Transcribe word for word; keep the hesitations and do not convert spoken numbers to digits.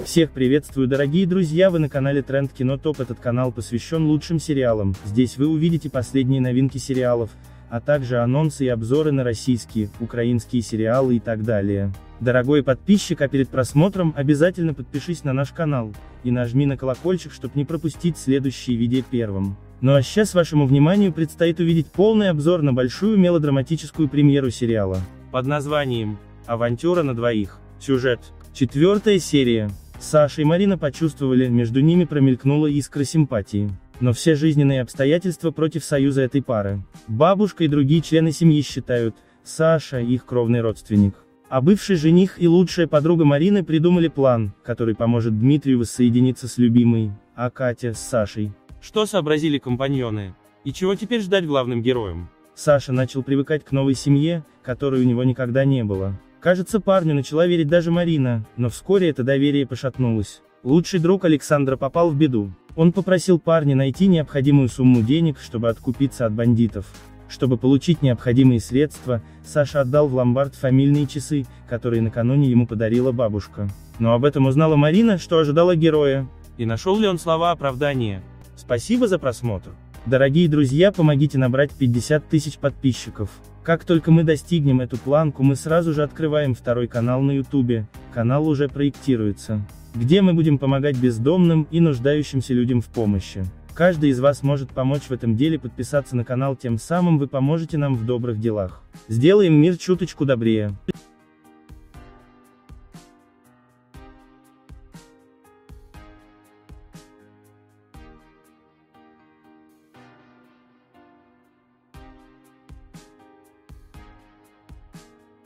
Всех приветствую, дорогие друзья, вы на канале Тренд Кино Топ. Этот канал посвящен лучшим сериалам. Здесь вы увидите последние новинки сериалов, а также анонсы и обзоры на российские, украинские сериалы и так далее. Дорогой подписчик, а перед просмотром обязательно подпишись на наш канал и нажми на колокольчик, чтобы не пропустить следующие видео первым. Ну а сейчас вашему вниманию предстоит увидеть полный обзор на большую мелодраматическую премьеру сериала под названием «Авантюра на двоих». Сюжет. Четвертая серия. Саша и Марина почувствовали, между ними промелькнула искра симпатии. Но все жизненные обстоятельства против союза этой пары. Бабушка и другие члены семьи считают, Саша их кровный родственник. А бывший жених и лучшая подруга Марины придумали план, который поможет Дмитрию воссоединиться с любимой, а Катя с Сашей. Что сообразили компаньоны? И чего теперь ждать главным героям? Саша начал привыкать к новой семье, которой у него никогда не было. Кажется, парню начала верить даже Марина, но вскоре это доверие пошатнулось. Лучший друг Александра попал в беду. Он попросил парня найти необходимую сумму денег, чтобы откупиться от бандитов. Чтобы получить необходимые средства, Саша отдал в ломбард фамильные часы, которые накануне ему подарила бабушка. Но об этом узнала Марина, что ожидала героя. И нашел ли он слова оправдания? Спасибо за просмотр. Дорогие друзья, помогите набрать пятьдесят тысяч подписчиков. Как только мы достигнем эту планку, мы сразу же открываем второй канал на ютубе, канал уже проектируется, где мы будем помогать бездомным и нуждающимся людям в помощи. Каждый из вас может помочь в этом деле, подписаться на канал, тем самым вы поможете нам в добрых делах. Сделаем мир чуточку добрее.